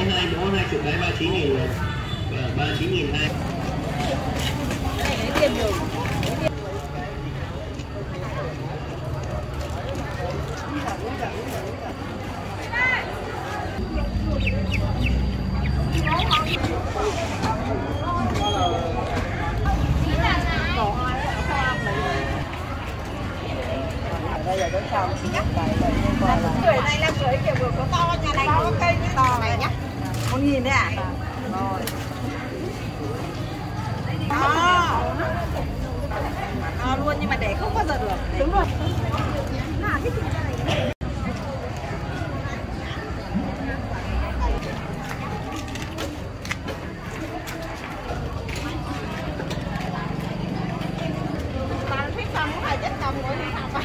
hai bó 20 cái 39.000 rồi. 39.200. Đây lấy tiền nhiều. Bây giờ đến sau tuổi này là tuổi kiểu vừa có to, nhà này có cây to này nhá. 1.000 đấy à? Rồi. To luôn nhưng mà để không bao giờ được. Đúng rồi. Con thích con cũng phải chất công mỗi thứ học.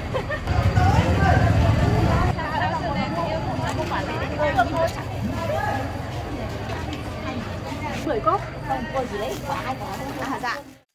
Bưởi cốt không cô gì đấy quả 2 quả. Dạ.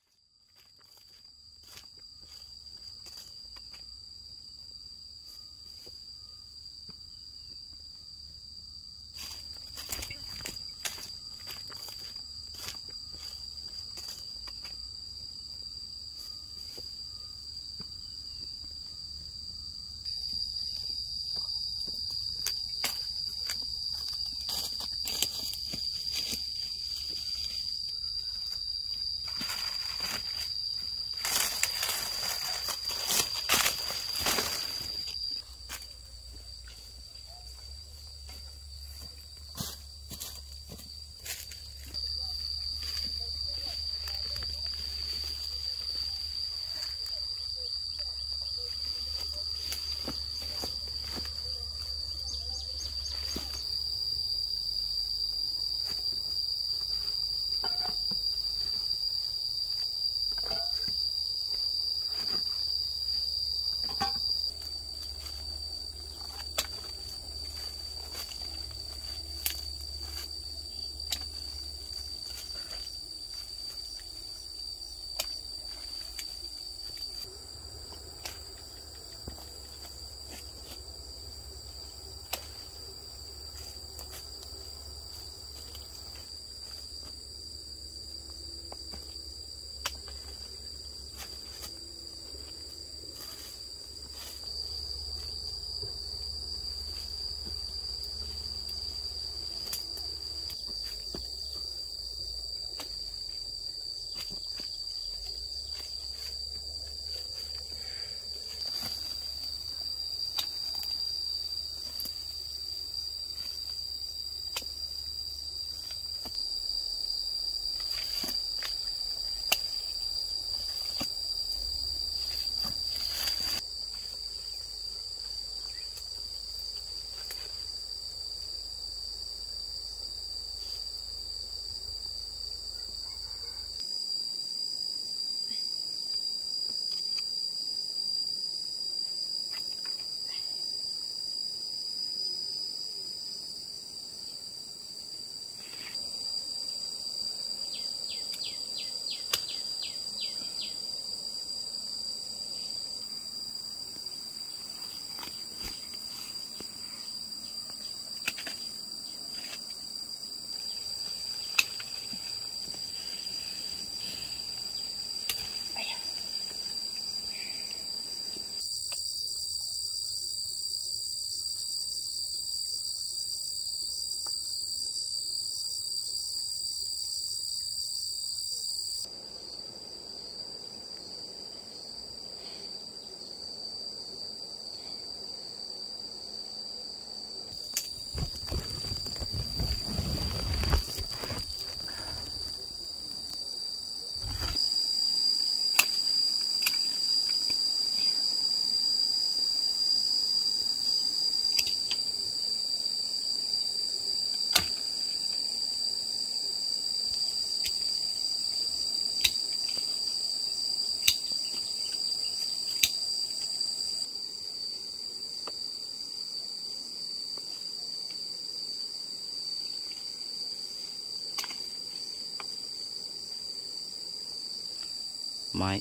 Mai.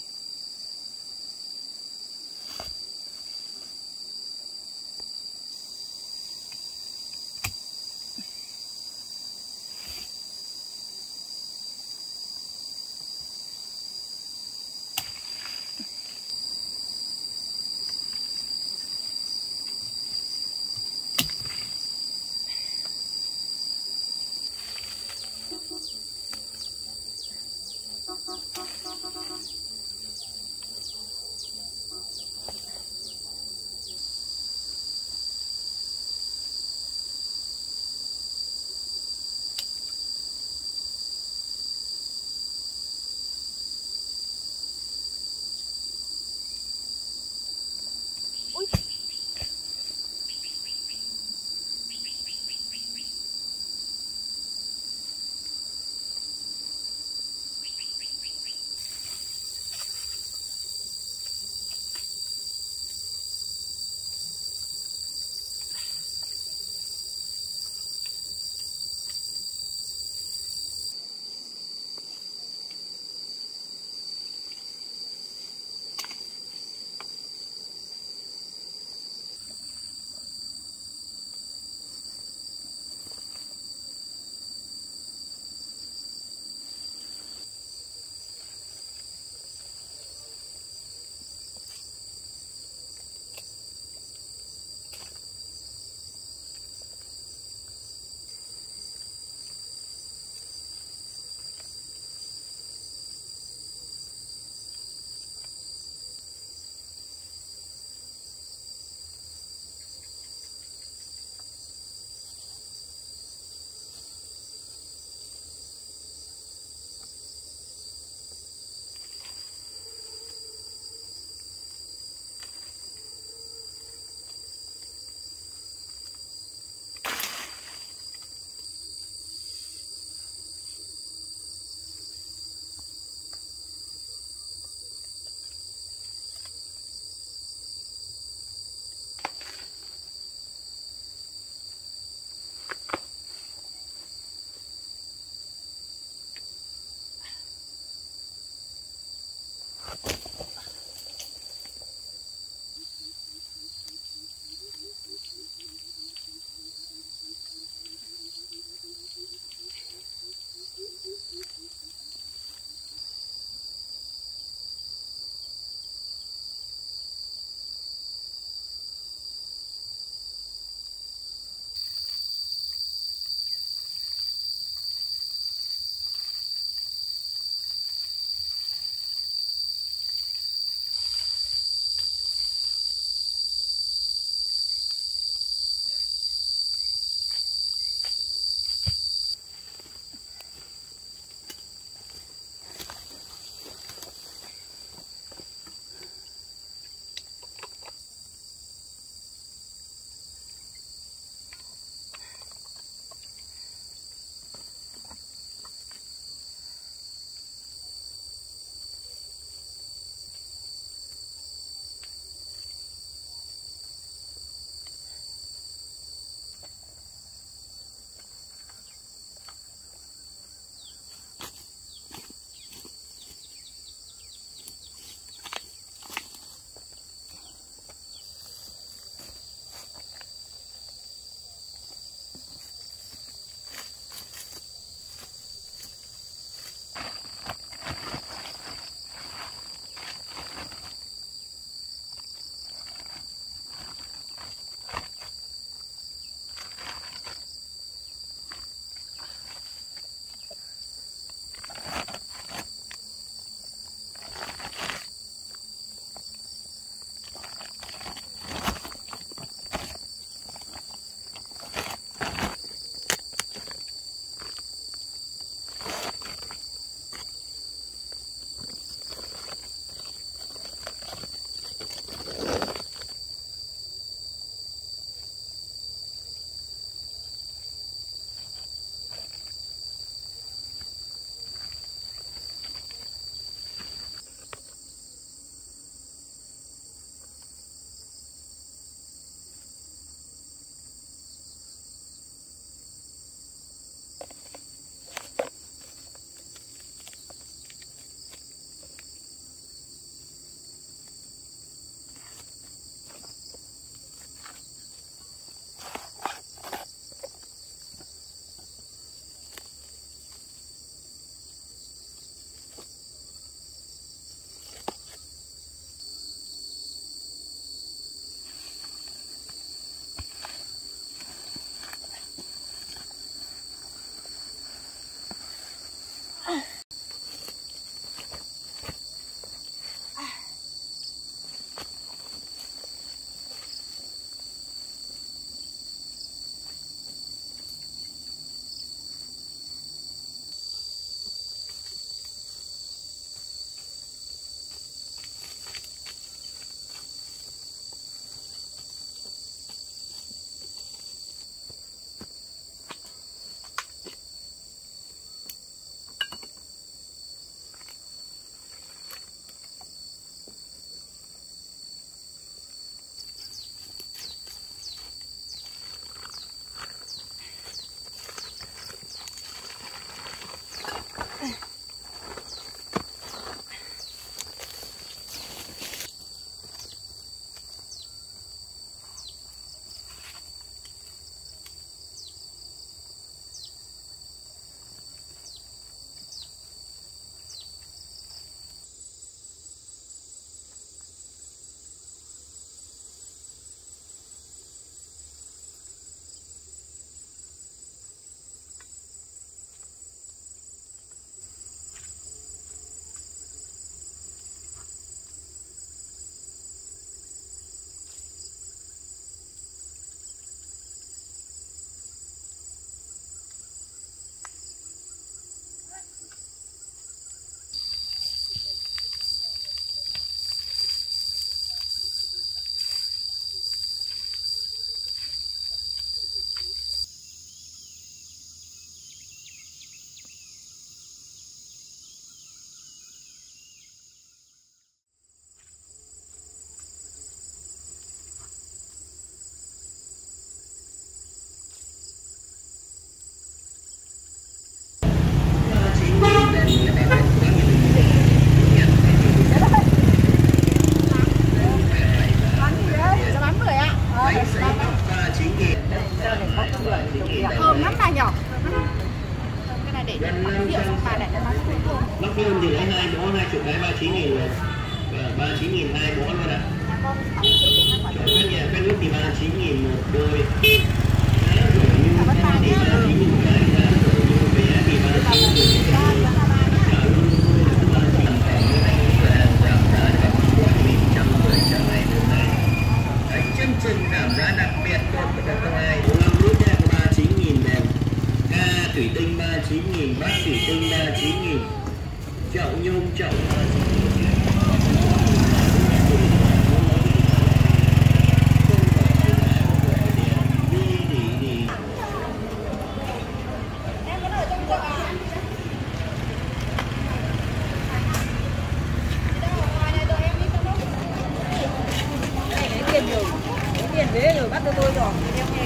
gần 500. Lóc nhôm thì lấy 2 bó 20 cái 39.000 rồi. 39.000 2 bó luôn ạ. Chọn các nhà các nước thì 39.000 một đôi. Giá rổ như thì 39.000 một cái, giá rổ như bé thì 39.000 một đôi. Cả luôn thôi là 39.000 hàng giảm giá cho mọi mình trong buổi chiều ngày hôm nay. Đấy, chương trình giảm giá đặc biệt luôn của các ai. 5 lít nha, 39.000 đèn. Ca thủy tinh 39.000, bát thủy tinh 39.000. Chậu nhôm chậu 39.000. Tiền thế rồi bắt cho tôi rồi.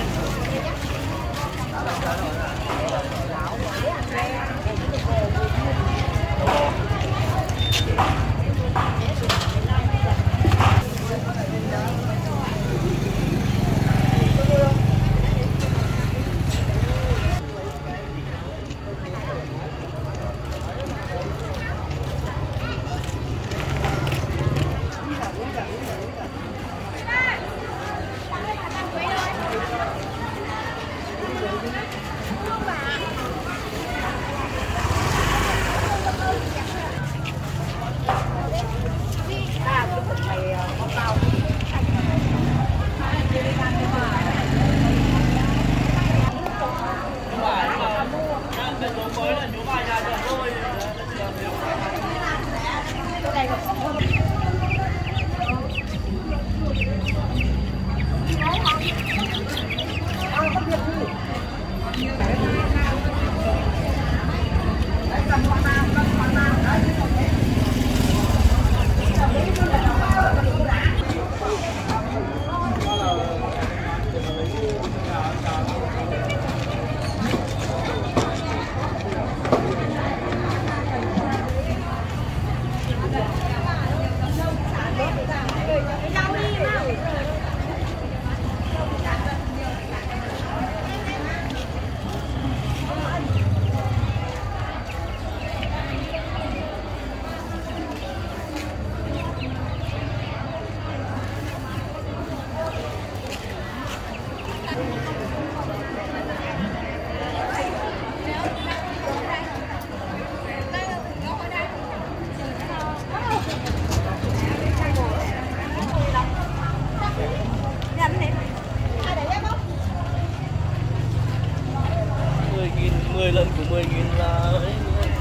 Lần của 10.000 là ấy.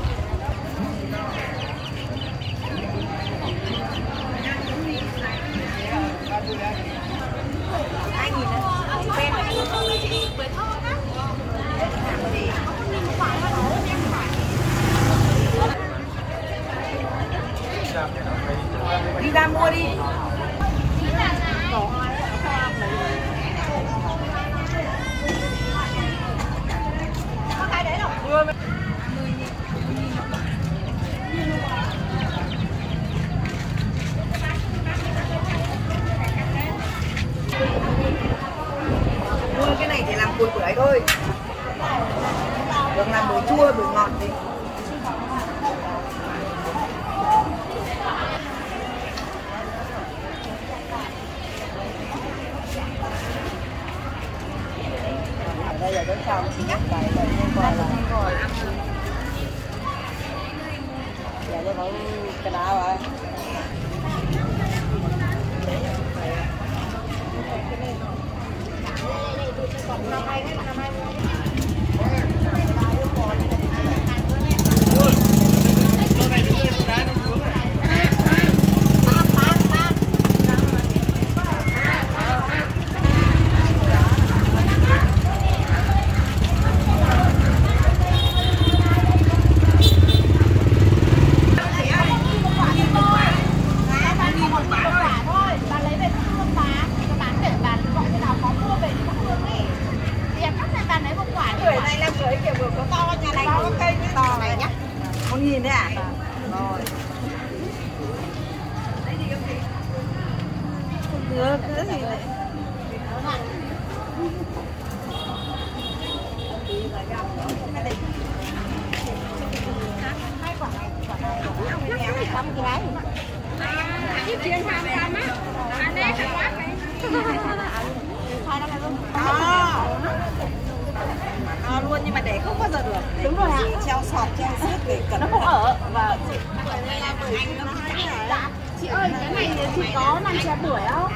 Đi ra mua đi. Mua cái này thì làm bưởi bưởi thôi. Đừng làm bưởi chua, bưởi ngọt thì. Đây là cái xong nhắc lại rồi nhưng mà là giờ cho nó cái nào rồi nhìn đấy à? Rồi. Không được, cái gì này. Cái này. rồi ạ. Treo sọt, treo xiết để cẩn thận. Nó không ở và chị ơi, cái này chị có làm chè bưởi không?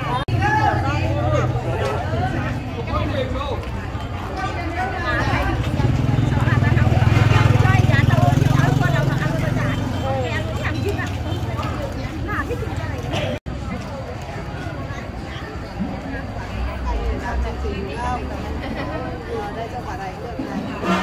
Đây cho quả này được này.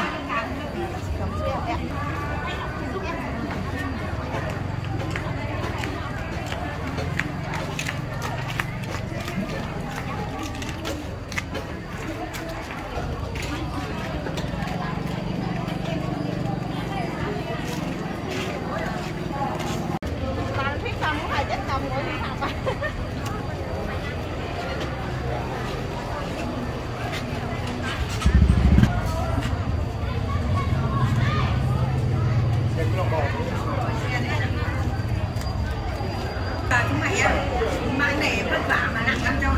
Mãi này vất vả mà nặng lắm cho.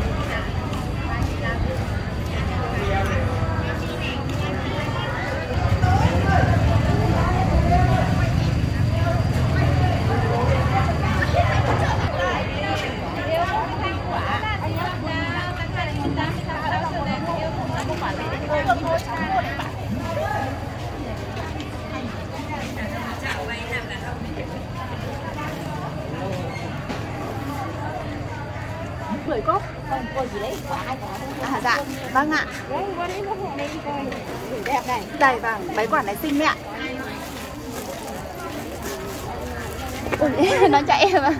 Bưởi cốt không cô gì đấy quả hai quả. À dạ vâng ạ. Đấy qua đấy nó hộ đây coi bưởi đẹp này. Đây vâng mấy quả này xinh đấy ạ. Ui, nó chạy mà.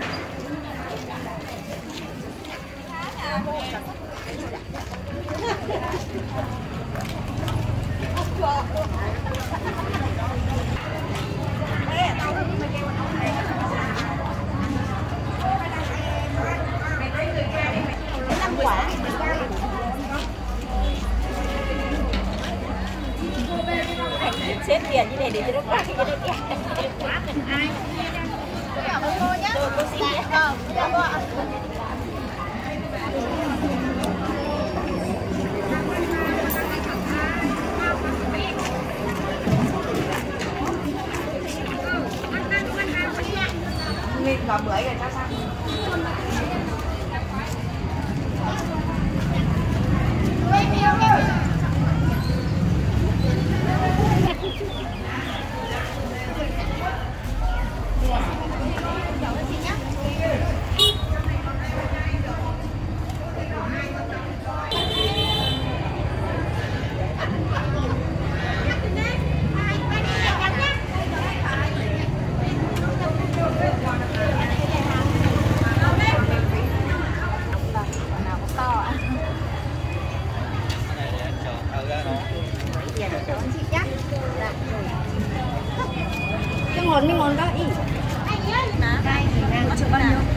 Xếp tiền như này để cho nó quá cái này kìa. Quá cần ai. Cảm ơn cô nhé. Cô xin nhé. Dạ cô ạ. Nghịch quả bưởi rồi sao sao? Cái món đó ý. Đây có chừng bao nhiêu?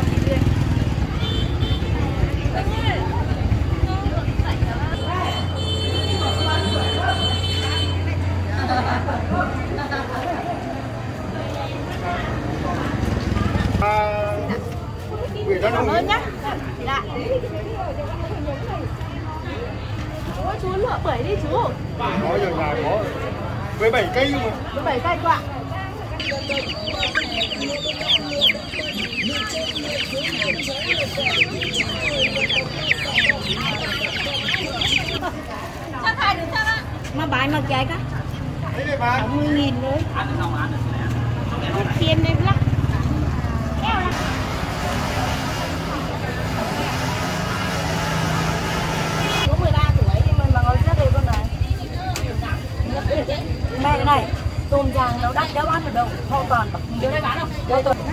Cảm ơn nhé. Dạ. Ôi chú lựa bưởi đi chú. Có giờ nhà có 17 cây mà. 17 cây quả. Chắc hai được chắc ạ. Mà bán mặc trái cả. Đấy này bán 60.000 nữa. Tiền đây lắm. Eo lắm. Có 13 tuổi nhưng mà ngồi rất đẹp con này. Mẹ cái này tôm rang nấu đắt đéo bán được đâu, không còn. Điều đây bán không? Đây tôi.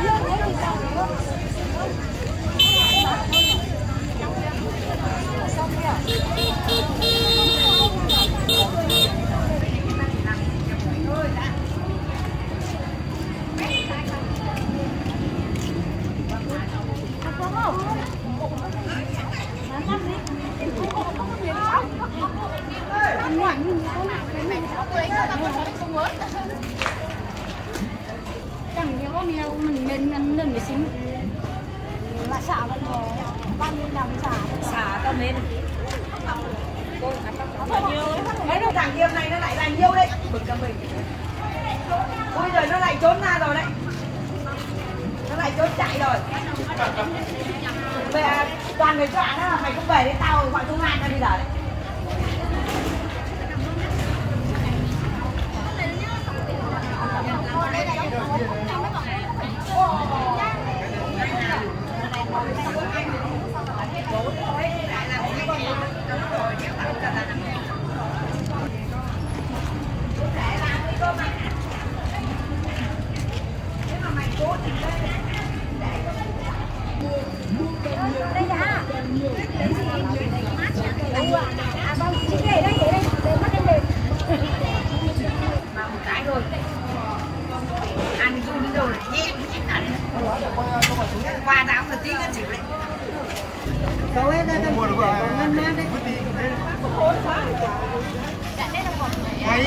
Chẳng nhớ con heo mình nên mình xin là xả vẫn có bao nhiêu đồng xả tâm lên. Mấy đồ thằng kia này nó lại là nhiều đấy. bực cho mình. Ui rồi nó lại trốn ra rồi đấy. Nó lại trốn chạy rồi. Bây giờ toàn người cho nó là mày không về đến tao gọi công an ra bây giờ đấy. Qua đảo là tí cái chịu đấy. Cậu ấy ra đây ngân mát đấy. Đây.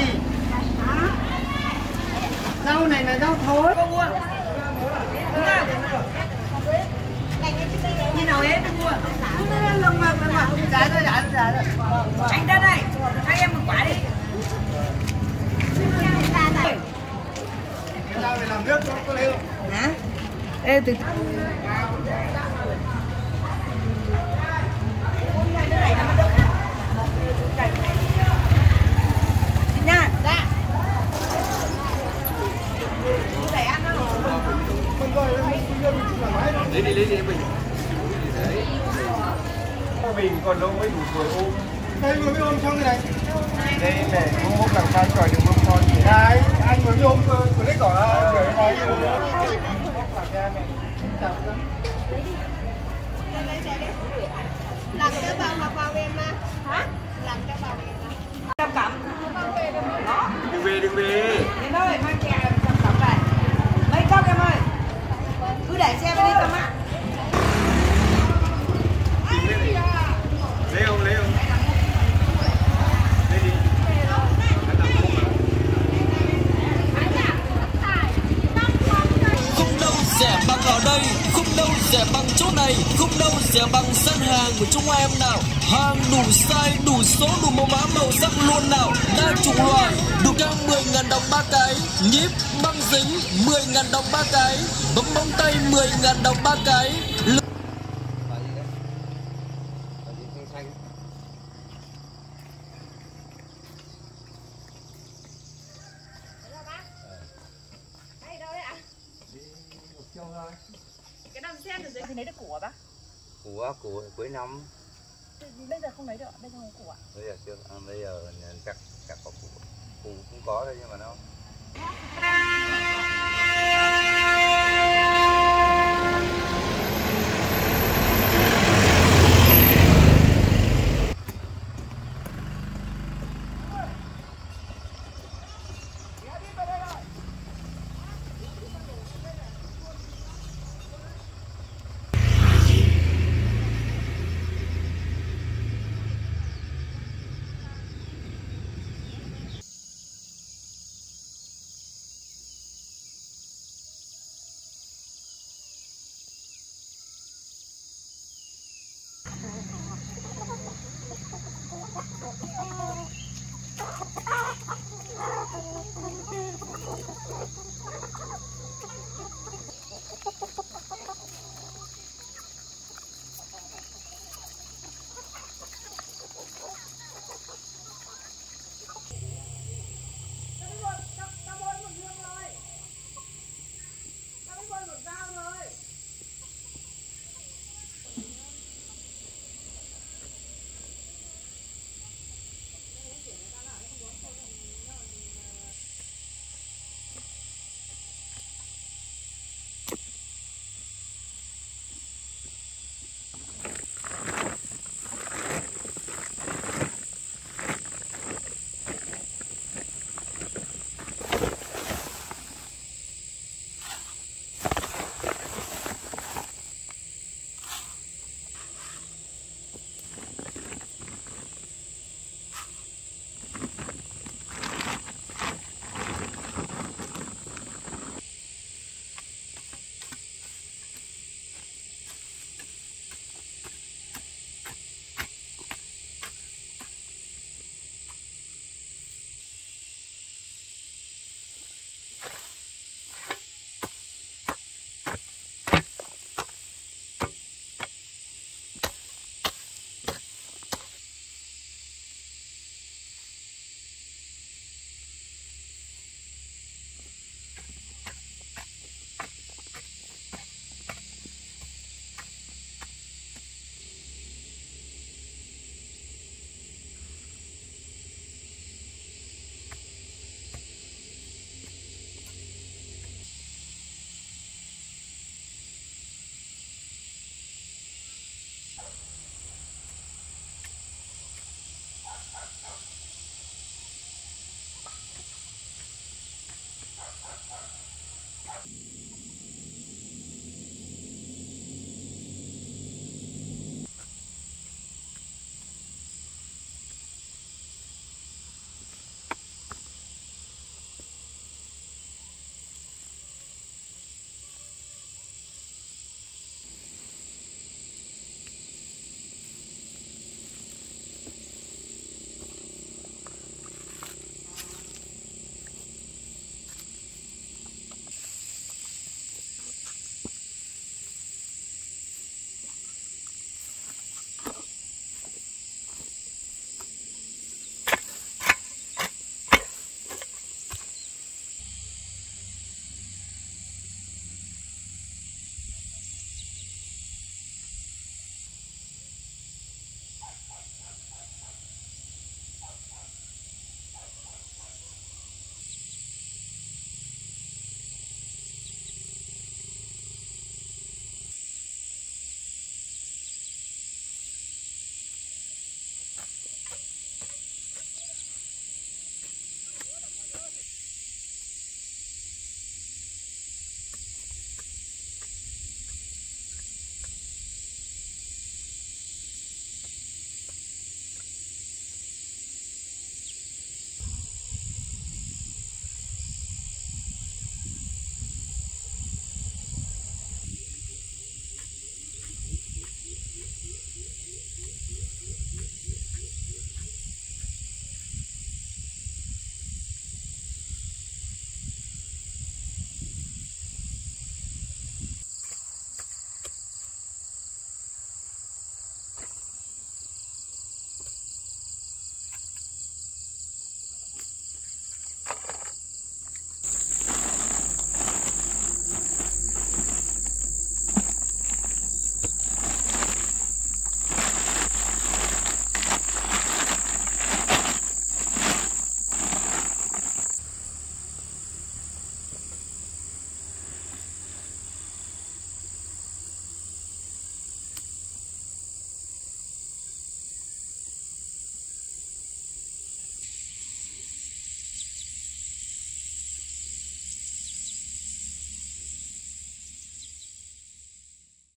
Rau này là rau thối. Cô mua. Đúng không? Như nào hết mua. Lông mà giá rồi. Anh ra đây. Cho em một quả đi. Ra về làm nước có lấy không? Hả? Ê từ nha. Dạ. Lấy đi mình. Đấy. Mình còn đâu mới đủ tuổi ôm. Đây mới ôm xong cái này. Đây để ôm làm sao chọi được ôm con gì. Đây, anh mới ôm cơ, có lấy cỏ người này. Làm cho bao em mà. Hả? Làm cho bao em mà. Trăm cẩm. Đó. Đừng về. Đến ơi, mang chè trăm cẩm này. Mấy cốc em ơi. Cứ để xe bên đây cầm ạ. Lấy không? Lấy đi. Không đâu rẻ bằng ở đây, không đâu rẻ bằng chỗ này, không đâu rẻ bằng gian hàng của chúng em nào. Hàng đủ size, đủ số, đủ màu mã màu sắc luôn nào. Đa chủng loại, đủ cao 10.000 đồng 3 cái. Nhíp, băng dính 10.000 đồng 3 cái. Bấm móng tay 10.000 đồng 3 cái. Cái đầm sen ở dưới thì lấy được củ à bác? Củ cuối năm. Bây giờ không lấy được, bây giờ không có củ ạ? Bây giờ chưa, bây giờ chắc có củ cũng có thôi nhưng mà nó